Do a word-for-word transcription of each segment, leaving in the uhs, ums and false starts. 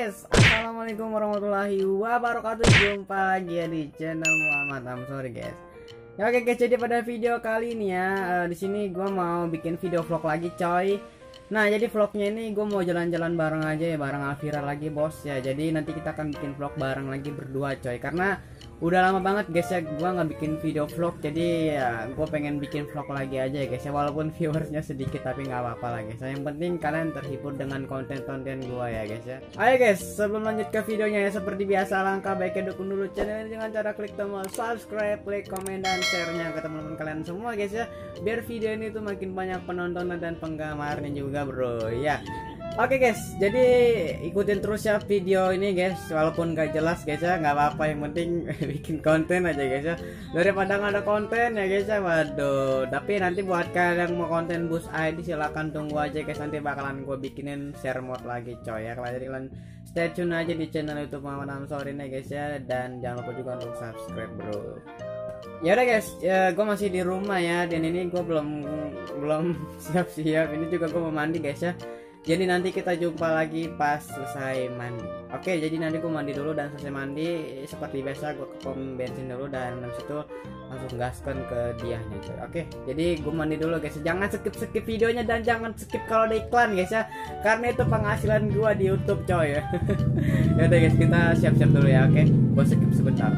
guys, assalamualaikum warahmatullahi wabarakatuh. Jumpa lagi ya di channel Muhammad Amsori guys. Ya oke guys, jadi pada video kali ini ya, uh, di sini gue mau bikin video vlog lagi coy. Nah jadi vlognya ini gue mau jalan-jalan bareng aja ya, bareng Alvira lagi bos ya. Jadi nanti kita akan bikin vlog bareng lagi berdua coy, karena udah lama banget guys ya gue nggak bikin video vlog. Jadi ya gue pengen bikin vlog lagi aja ya guys ya, walaupun viewersnya sedikit tapi nggak apa-apa lah guys. Yang penting kalian terhibur dengan konten-konten gue ya guys ya. Ayo guys, sebelum lanjut ke videonya ya, seperti biasa langkah baiknya dukung dulu channel ini dengan cara klik tombol subscribe, like, komen, dan share-nya ke teman-teman kalian semua guys ya, biar video ini tuh makin banyak penonton dan penggemarnya juga bro ya. Oke guys, jadi ikutin terus ya video ini guys, walaupun gak jelas guys ya, nggak apa-apa, yang penting bikin konten aja guys ya, daripada nggak ada konten ya guys ya. Waduh, tapi nanti buat kalian yang mau konten boost I D silahkan tunggu aja guys, nanti bakalan gue bikinin share mode lagi coy ya. Jadi kalian stay tune aja di channel YouTube Muhammad Amsori nih guys ya, dan jangan lupa juga untuk subscribe bro. Ya udah guys, ya, gue masih di rumah ya, dan ini gue belum belum siap-siap, ini juga gue mau mandi guys ya. Jadi nanti kita jumpa lagi pas selesai mandi. Oke, jadi nanti gue mandi dulu, dan selesai mandi seperti biasa gue ke pom bensin dulu, dan habis itu langsung gaskan ke diahnya coy. Oke, jadi gue mandi dulu guys. Jangan skip-skip videonya dan jangan skip kalau ada iklan guys ya, karena itu penghasilan gue di YouTube coy ya. Ya udah guys, kita siap-siap dulu ya. Oke, gue skip sebentar.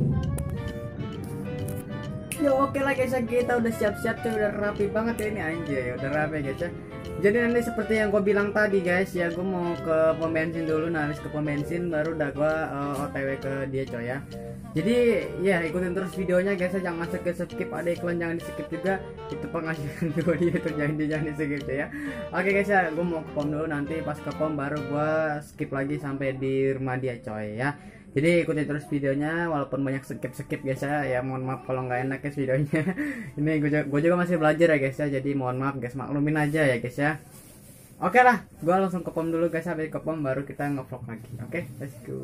Yo oke lah guys ya, kita udah siap-siap coy, udah rapi banget ya ini anjay, udah rapi guys ya. Jadi nanti seperti yang gue bilang tadi guys ya, gue mau ke pom bensin dulu, nah habis ke pom bensin baru udah gue uh, O T W ke dia coy ya. Jadi ya ikutin terus videonya guys ya, jangan skip-skip, ada iklan jangan di skip juga, itu penghasilan gue di YouTube, jangan di jangan di skip ya. Oke guys ya, gue mau ke pom dulu, nanti pas ke pom baru gue skip lagi sampai di rumah dia coy ya. Jadi ikutin terus videonya, walaupun banyak skip-skip guys ya, ya mohon maaf kalau nggak enak guys videonya. Ini gue juga, gue juga masih belajar ya guys ya, jadi mohon maaf guys, maklumin aja ya guys ya. Oke lah, gue langsung ke pom dulu guys, habis ke pom baru kita nge-vlog lagi. Oke, let's go.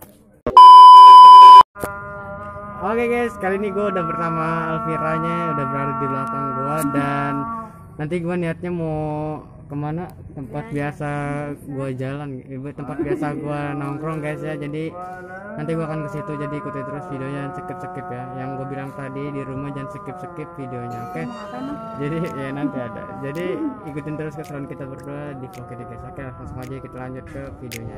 Oke guys, kali ini gue udah bersama Alviranya, udah berada di belakang gue, dan nanti gue niatnya mau kemana, tempat biasa gue jalan, tempat biasa gue nongkrong guys ya. Jadi nanti gue akan ke situ, jadi ikuti terus videonya, skip-skip ya. Yang gue bilang tadi di rumah jangan skip-skip videonya, oke? Okay? Jadi ya nanti ada. Jadi ikutin terus keseruan kita berdua di vlog ini guys. Oke, okay, langsung aja kita lanjut ke videonya.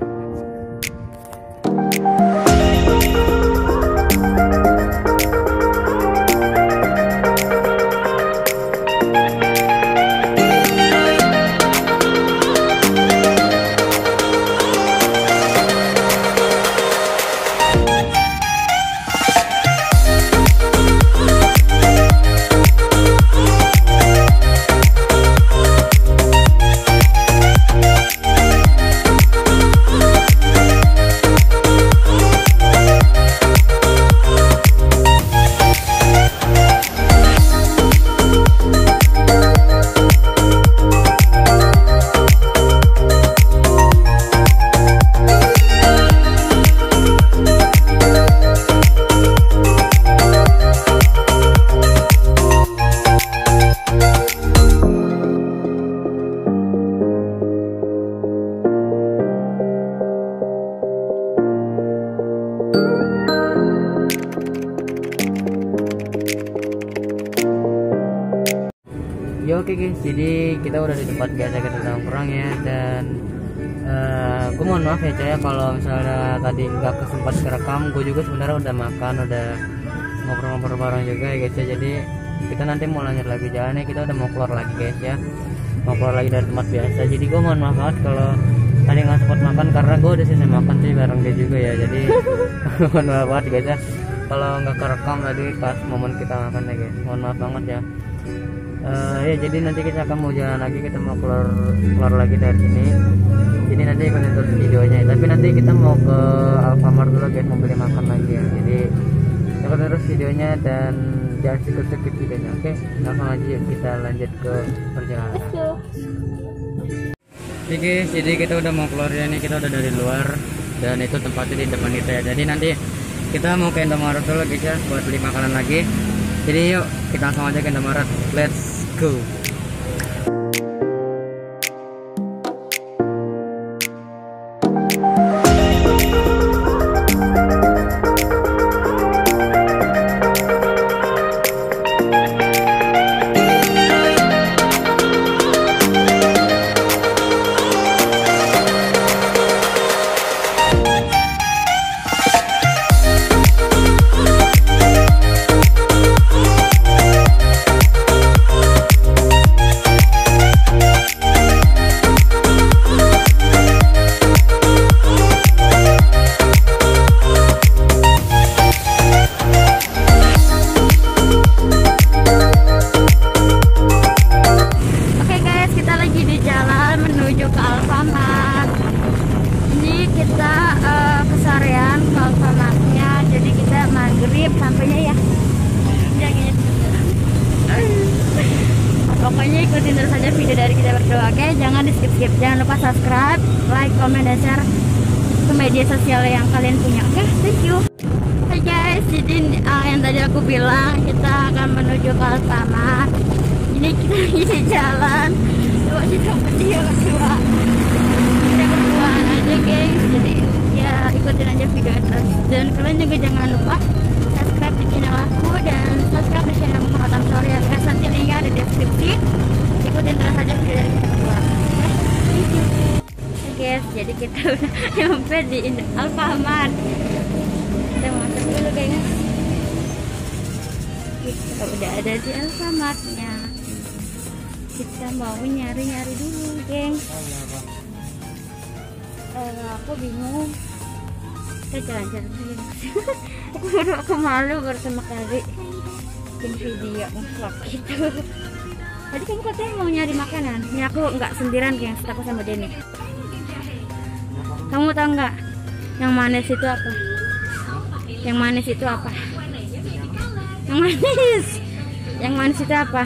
Ya oke guys, jadi kita udah di tempat biasa kita nongkrong ya, dan uh, gue mohon maaf ya coy kalau misalnya tadi nggak kesempat kerekam. Gue juga sebenarnya udah makan, udah ngobrol-ngobrol bareng juga ya guys ya. Jadi kita nanti mau lanjut lagi jalannya, kita udah mau keluar lagi guys ya, mau keluar lagi dari tempat biasa. Jadi gue mohon maaf banget kalau tadi nggak sempat makan, karena gue udah selesai makan sih bareng dia juga ya. Jadi mohon maaf banget guys ya kalau nggak kerekam tadi pas momen kita makan ya guys, mohon maaf banget ya. Uh, ya jadi nanti kita akan mau jalan lagi, kita mau keluar keluar lagi dari sini. Jadi nanti ikutin terus videonya, tapi nanti kita mau ke Alfamart dulu guys, mau beli makan lagi ya. Jadi ikutin terus videonya dan jangan skip-skip videonya. Oke, langsung aja kita lanjut ke perjalanan. Oke guys, jadi kita udah mau keluar ya nih, kita udah dari luar, dan itu tempatnya di depan kita ya. Jadi nanti kita mau ke Indomaret dulu guys ya, buat beli makanan lagi. Jadi yuk kita langsung aja ke Indomaret, let's go. skip sampainya ya. Jangan. Pokoknya ikutin terus aja video dari kita berdua, oke? Jangan di skip skip. Jangan lupa subscribe, like, comment, dan share ke media sosial yang kalian punya, oke? Thank you. Hai guys, jadi uh, yang tadi aku bilang kita akan menuju ke Alfamart. Ini kita lagi di jalan. Coba kita berdua berdua. Kita berduaan aja guys. Jadi ya ikutin aja video terus. Dan kalian juga jangan lupa subscribe di channel aku dan subscribe di channel Muhammad Amsori ya guys. Nanti linknya ada di deskripsi. Ikutin terus aja video dari kita berdua. Thank you. Oke guys, jadi kita udah nyampe di Alfamart. Kita masuk dulu guys. Kita udah ada di Alfamartnya. Kita mau nyari-nyari dulu geng. Uh, aku bingung. Kita jalan-jalan dulu. aku baru aku malu pertama kali bikin video vlog gitu. Tadi kamu katanya mau nyari makanan. Ini aku nggak sendirian geng, aku sama Denny. Kamu tahu nggak yang manis itu apa? Yang manis itu apa? Yang manis. Yang manis itu apa?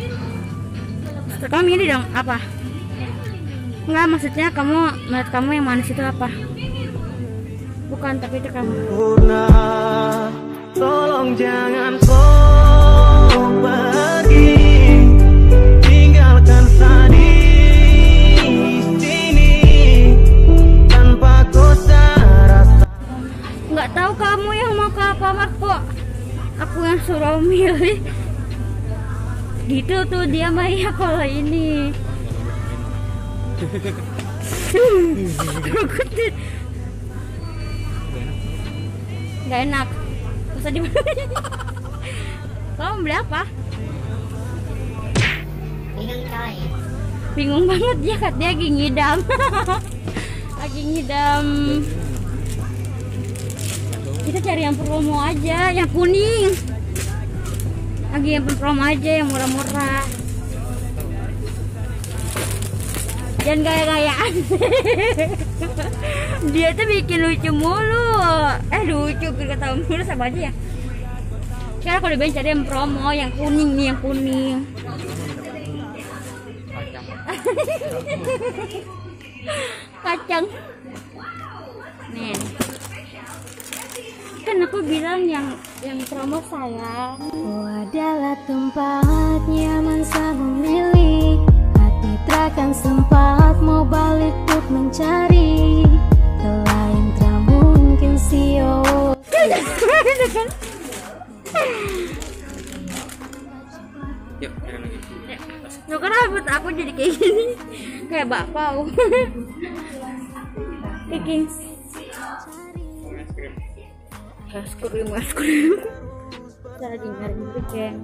Kamu milih dong apa? Enggak, maksudnya kamu menurut kamu yang manis itu apa? Bukan, tapi itu kamu. Tolong jangan kau pergi, tinggalkan saya di sini tanpa kau rasa. Nggak tahu kamu yang mau ke Alfamart kok. Aku yang suruh milih. Gitu tuh dia Maya kalau ini. Gak enak. Bisa di Kamu beli apa? Bingung kali. Bingung banget ya, kat dia lagi ngidam. Lagi ngidam. Kita cari yang promo aja, yang kuning. Lagi yang promo aja, yang murah-murah. Jangan gaya-gayaan. Dia tuh bikin lucu mulu. Eh lucu, kata mulu sama aja ya. Sekarang kalau dibilang cari yang promo, yang kuning nih, yang kuning. Kacang. Nih. Kan aku bilang yang yang promo sayang. Oh, adalah tempat nyaman saya memilih. Hati takkan sempat mau balik untuk mencari. Selain tak mungkin sio. Yuk, jalan lagi. Loh, kan rambut aku jadi kayak gini. Kayak bakpao. Bikin es krim, es krim. Kita lagi nyari dulu, geng.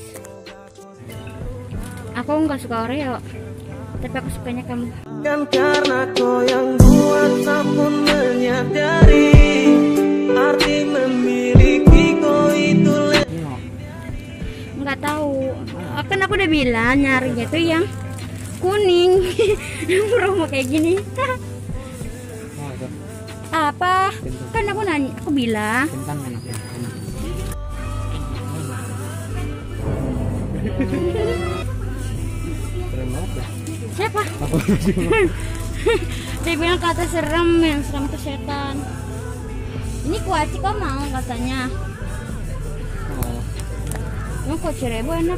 Aku nggak suka Oreo, tapi aku sukanya kamu. Kan karena kau yang buat aku menyadari arti memiliki kau itu. Nggak tahu. Kan aku udah bilang nyarinya tuh yang kuning. Yang promo kayak gini. Apa? Kan aku nanya, aku bilang. Siapa? Dia bilang kata serem, yang serem itu setan. Ini kuaci kok mau katanya. Emang kuaci rebo enak?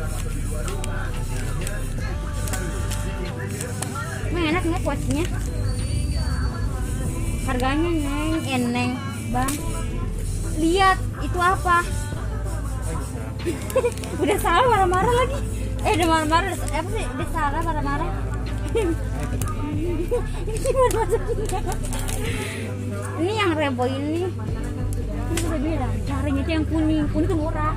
Emang enak nggak kuacinya? Harganya neng, eneng bang. Lihat itu apa? Udah salah marah-marah lagi. Eh udah marah-marah, apa sih? Udah salah marah-marah. Ini yang rebo ini. Ini udah bilang carinya itu yang kuning, kuning tuh murah.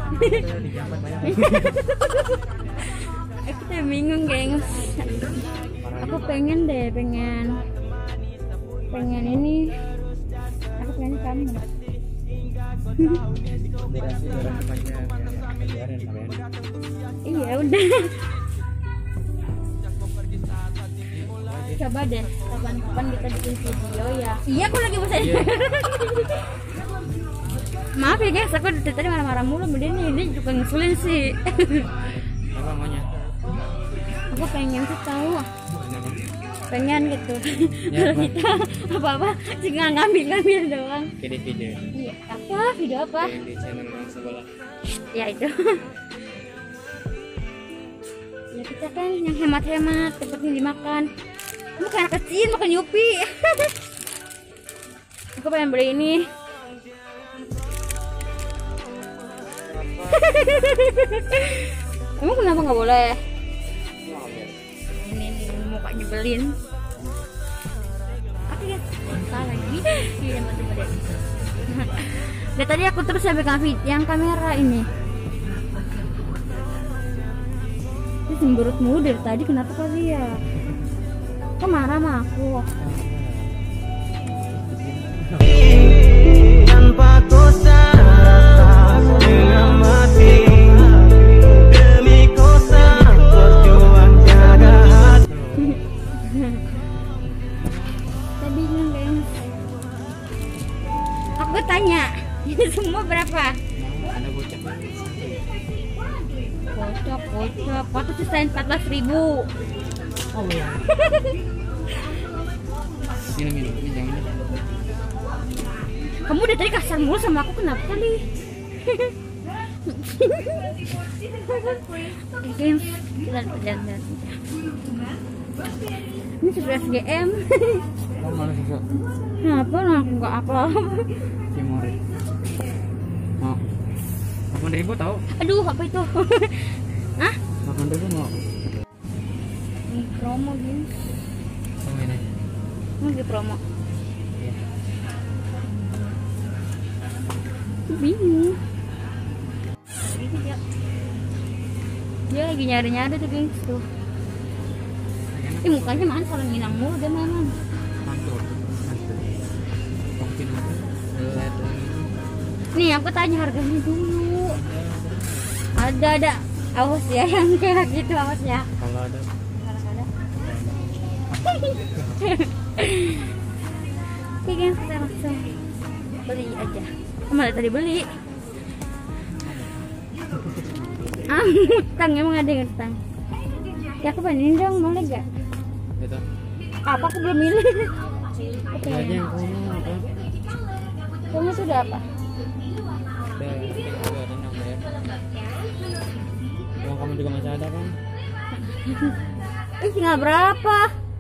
Kita bingung gengs. Aku pengen deh, pengen pengen ini. Aku pengen kamu. Iya udah. Coba deh kapan-kapan kita bikin video ya. Iya aku lagi bosan. Maaf ya guys, aku dari tadi marah-marah mulu, dia nih, dia juga ngeselin sih. Apa maunya? Aku pengen tuh tahu, pengen gitu. Ya, kalau kita apa-apa sih nggak ngambil-ngambil doang. Jadi video. Iya, apa? Video apa? Di channel yang sebelah. Ya itu. Ya kita kan yang hemat-hemat, seperti dimakan. Kamu kayak anak kecil makan Yupi. Aku pengen beli ini. Emang kenapa nggak boleh? Ini nih muka nyebelin. Oke guys, salah lagi. Iya betul deh. Dari tadi aku terus ya pegang yang kamera ini. Ini cemberut mulu dari tadi, kenapa kali ya? Kok marah sama aku? Tanpa kosa dengan mati demi kosa berjuang jaga hati. Saya bingung guys. Aku tanya, ini semua berapa? Ada bocah. Kocok, kocok. Waktu sisain empat belas ribu. Oh iya. Minum minum, ini jangan. Kamu udah tadi kasar mulu sama aku, kenapa kali? Oke, kita berjalan. Ini sudah S G M. Kamu malah susu. Kenapa? Nah, aku nggak apa. Timur. Mau. delapan ribu tahu? Aduh, apa itu? Hah? delapan ribu mau. Ini promo gini. Oh ini. Ini lagi promo. Iya. Bingung. Dia, dia lagi nyari-nyari tuh guys tuh. Ih, mukanya mana kalau minang mulu dia mana? Mantul. Mungkin lihat lagi. Nih aku tanya harganya dulu. Ada ada. Awas ya yang kayak gitu, awas ya. Kalau ada. Kalau ada. Oke guys, kita langsung beli aja. Malah tadi beli. Ah, utang emang ada yang utang. Ya aku bandingin dong, boleh gak? Gitu. Apa aku belum milih? Oke. Ini aja yang kamu apa? Kamu sudah apa? Ada ada ada yang bayar. Uang kamu juga masih ada kan? Ih, tinggal berapa?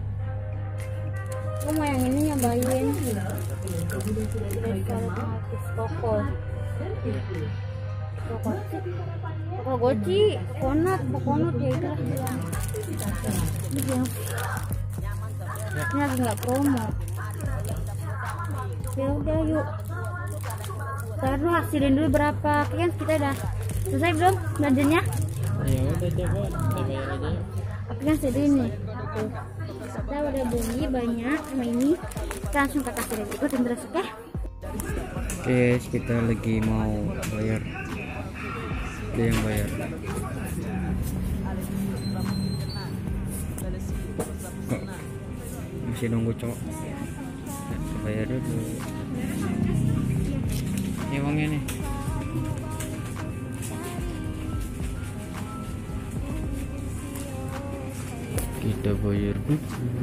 Aku mau yang ini nyobain. Koko. Koko. Koko goci, kokonat, kokonat ya itu. Ini yang ini lagi nggak promo. Ya udah yuk. Ntar dulu hasilin dulu berapa. Kan kita udah selesai belum belanjanya? Ya udah coba kita bayar aja. Aku kan segini. Tuh. Kita udah beli banyak sama ini. Kita langsung ke kasir aja. Ikutin terus, oke? Oke, guys, kita lagi mau bayar. Dia yang bayar. Kok masih nunggu cowok? Nah, bayar dulu. Ini uangnya nih. Kita bayar dulu.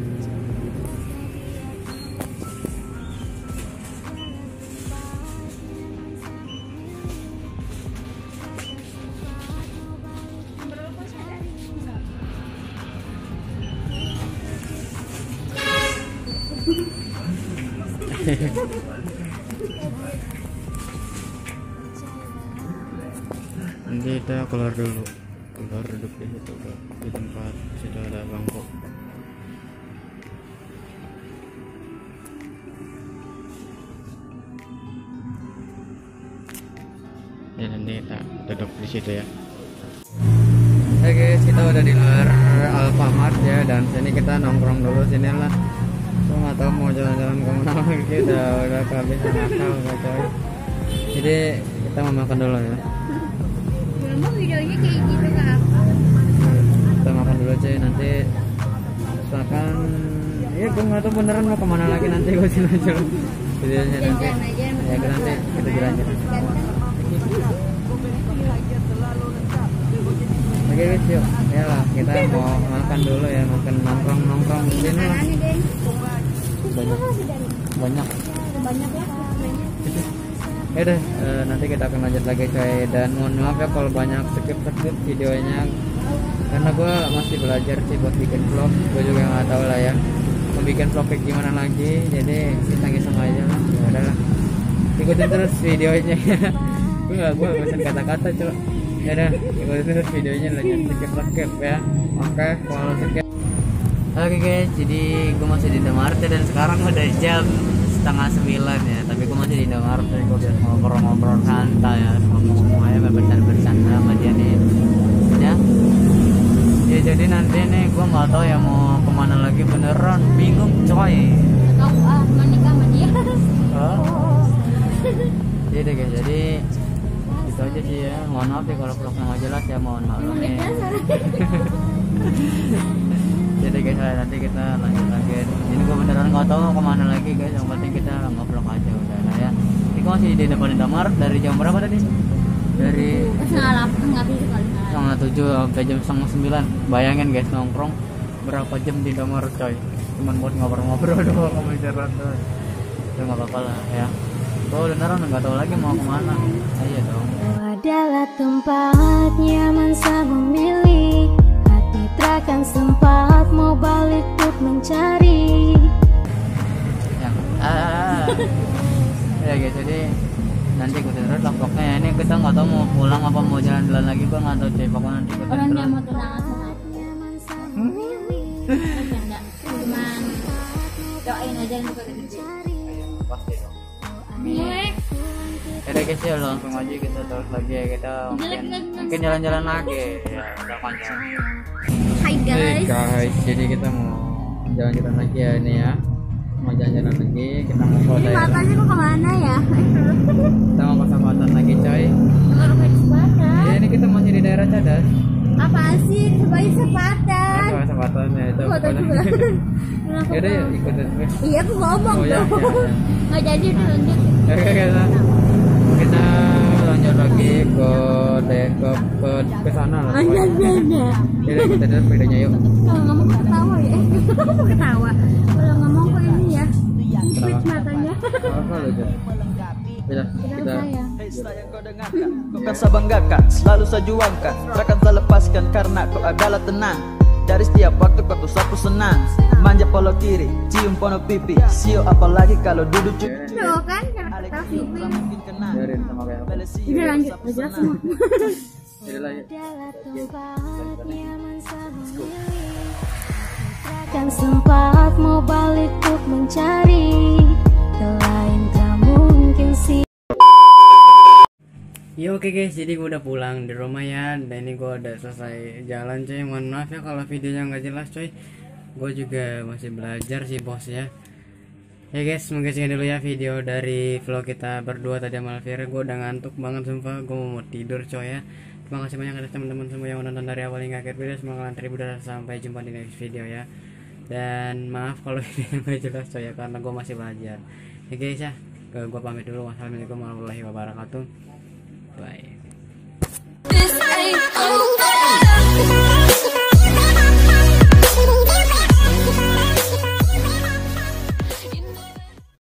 Nanti kita keluar dulu, keluar duduk di situ, di tempat situ ada bangkok. Ya nanti kita duduk di situ ya. Oke guys, kita udah di luar Alfamart ya, dan sini kita nongkrong dulu sini lah. Aku nggak tahu mau jalan-jalan kemana lagi, udah udah kehabisan akal nggak coy. Jadi kita mau makan dulu ya. Belum videonya kayak gitu kak. Kita makan dulu aja nanti makan. Iya gue nggak tahu beneran mau kemana lagi nanti gue jalan-jalan. videonya nanti. Jalan aja, Ya kita nanti kita jalan-jalan. Oke guys, yuk. Ya lah, kita mau makan dulu ya, makan nongkrong-nongkrong di sini lah. Banyak. Banyak. Banyak ya. Ya udah, eh, nanti kita akan lanjut lagi coy, dan mohon maaf ya kalau banyak skip-skip videonya karena gue masih belajar sih buat bikin vlog. Gue juga nggak tahu lah ya mau bikin vlog kayak gimana lagi, jadi iseng-iseng aja lah. Ya udahlah, ikutin terus videonya. Gue nggak gue pesan kata-kata coy. Ya udah, ikutin terus videonya, lanjut skip-skip ya. Oke, kalau skip. Oke guys, jadi gue masih di Indomaret dan sekarang udah jam setengah sembilan ya, tapi gue masih di Indomaret. Gue biar ngobrol-ngobrol santai ya, ngomong-ngomong aja, bercanda-bercanda sama dia nih ya. Ya jadi nanti nih gue nggak tahu ya mau kemana lagi, beneran bingung coy. Tahu ah, menikah sama dia. Oh. Jadi guys, jadi itu aja sih ya. Mohon maaf ya kalau vlognya nggak jelas ya, mohon maaf nih. Jadi guys, nanti kita lanjut lagi. Ini gue beneran nggak tahu mau kemana lagi guys. Yang penting kita nge-vlog aja udah lah ya. Ini gue masih di depan Indomaret dari jam berapa tadi? Dari Setengah delapan nggak bisa kali. setengah tujuh sampai jam setengah sembilan. Bayangin guys, nongkrong berapa jam di Indomaret coy. Cuman buat ngobrol-ngobrol doang sama jalan tuh. Ya nggak apa-apa lah ya. Gue beneran nggak tahu lagi mau kemana. Ayo dong. Adalah tempat nyaman saya memilih. Hati takkan sempat mau balik untuk mencari. Ya, ah, ya guys, jadi nanti ikutin terus lah vlognya ya. Ini kita nggak tahu mau pulang apa mau jalan-jalan lagi, gue nggak tahu cuy. Pokoknya nanti ikutin Orang dia terus. mau tunangan sama aku. Bercanda. Cuman doain aja untuk gede. Pasti dong. Amin. Jadi guys ya, langsung aja kita terus lagi ya, kita mungkin mungkin jalan-jalan lagi ya, udah panjang. Hai Hey guys. guys, jadi kita mau jalan-jalan lagi ya ini ya. Mau jalan-jalan lagi, kita mau ke Ini daerah. matanya kok kemana ya? Kita mau ke Sabatan lagi coy. Baru ke Sepatan. Ya ini kita masih di daerah Cadas. Apaan sih? Sebagai Sepatan. Itu Sabatannya itu. Gua tahu juga. Ya udah yuk ikutin terus. Iya, aku ngomong Oh, ya, dong. ya, ya. Nggak jadi udah lanjut. Oke kita kita lanjut lagi ke deh ke ke ke sana lah. Anjir, anjir. Jadi kita lihat videonya yuk. Kalau ngomong kok ketawa ya. Kok ketawa? Kalau ngomong kok ini ya. Sipit matanya. Apa lu tuh? Kita kita Hei sayang kau dengarkan, kau kan saya banggakan, selalu saya juangkan, takkan saya lepaskan karena kau adalah tenang. Dari setiap waktu kau tuh sapu senang, manja polo kiri, cium pono pipi, sio apalagi kalau duduk cuci. Tuh kan, jangan ketawa sipit. Mungkin kenal. biarin sama kayak apa. Udah lanjut, udah jelas semua. Jadi lah yuk. Adalah tempat nyaman saya memilih. Takkan sempat mau balik untuk mencari. Lain tak mungkin sih. Ya oke guys, jadi gue udah pulang di rumah ya, dan ini gue udah selesai jalan coy. Mohon maaf ya kalau videonya nggak jelas coy. Gue juga masih belajar sih bos ya. Ya guys, mungkin sekian dulu ya video dari vlog kita berdua tadi sama Alvira. Gue udah ngantuk banget sumpah, gue mau tidur coy ya. Terima kasih banyak atas teman-teman semua yang nonton dari awal hingga akhir video. Semoga kalian terhibur dan sampai jumpa di next video ya. Dan maaf kalau videonya nggak jelas coy ya, karena gue masih belajar. Ya guys ya, gue pamit dulu. Wassalamualaikum warahmatullahi wabarakatuh. Bye. This ain't over.